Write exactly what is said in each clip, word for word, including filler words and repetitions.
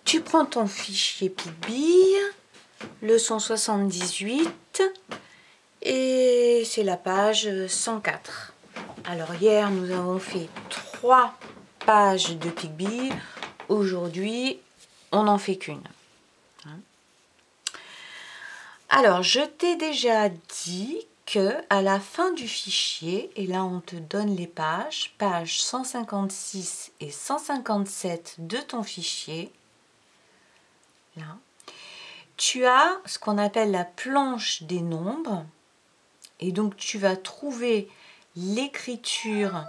tu prends ton fichier Picbee, leçon soixante-dix-huit, et c'est la page cent quatre. Alors hier, nous avons fait trois pages de Picbee. Aujourd'hui, on n'en fait qu'une. Alors, je t'ai déjà dit que à la fin du fichier, et là on te donne les pages, pages cent cinquante-six et cent cinquante-sept de ton fichier, là, tu as ce qu'on appelle la planche des nombres, et donc tu vas trouver l'écriture,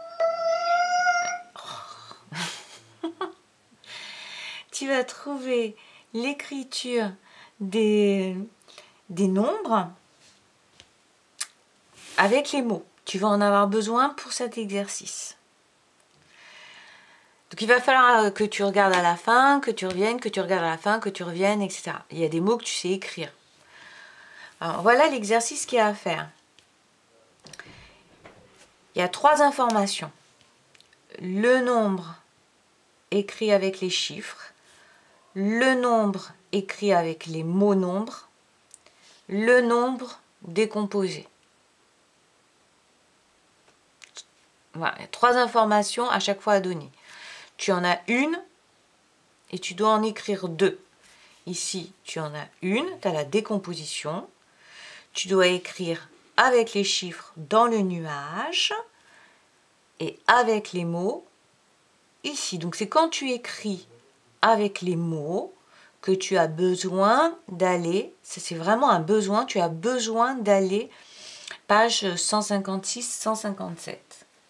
tu vas trouver l'écriture des, des nombres avec les mots. Tu vas en avoir besoin pour cet exercice. Donc il va falloir que tu regardes à la fin, que tu reviennes, que tu regardes à la fin, que tu reviennes, et cetera. Il y a des mots que tu sais écrire. Alors voilà l'exercice qu'il y a à faire. Il y a trois informations. Le nombre écrit avec les chiffres, le nombre écrit avec les mots nombres, le nombre décomposé. Voilà, il y a trois informations à chaque fois à donner. Tu en as une et tu dois en écrire deux. Ici, tu en as une, tu as la décomposition. Tu dois écrire avec les chiffres dans le nuage et avec les mots ici. Donc c'est quand tu écris avec les mots que tu as besoin d'aller, c'est vraiment un besoin, tu as besoin d'aller page cent cinquante-six cent cinquante-sept.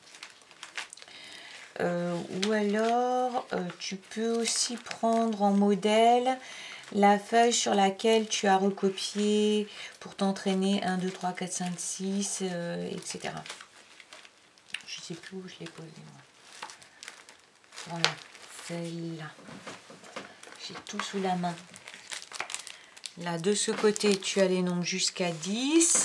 Euh, ou alors, euh, tu peux aussi prendre en modèle la feuille sur laquelle tu as recopié pour t'entraîner un, deux, trois, quatre, cinq, six, euh, et cetera. Je ne sais plus où je l'ai posée, moi. Voilà, celle-là. J'ai tout sous la main. Là, de ce côté, tu as les nombres jusqu'à dix.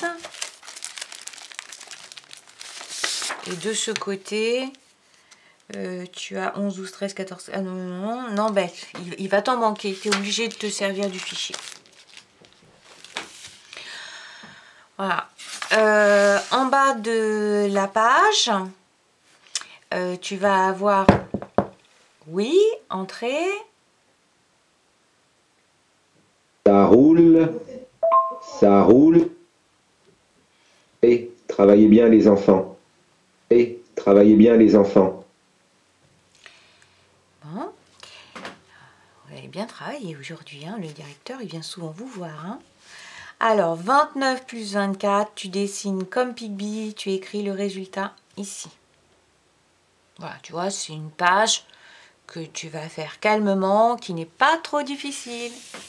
Et de ce côté... Euh, tu as onze, douze, treize, quatorze... Ah non, non, non, non ben, il, il va t'en manquer. Tu es obligé de te servir du fichier. Voilà. Euh, en bas de la page, euh, tu vas avoir... Oui, entrée. Ça roule. Ça roule. Et travaillez bien les enfants. Et travaillez bien les enfants. Bon. Vous avez bien travaillé aujourd'hui, hein. Le directeur, il vient souvent vous voir, hein. Alors, vingt-neuf plus vingt-quatre, tu dessines comme Picbee, tu écris le résultat ici. Voilà, tu vois, c'est une page que tu vas faire calmement, qui n'est pas trop difficile.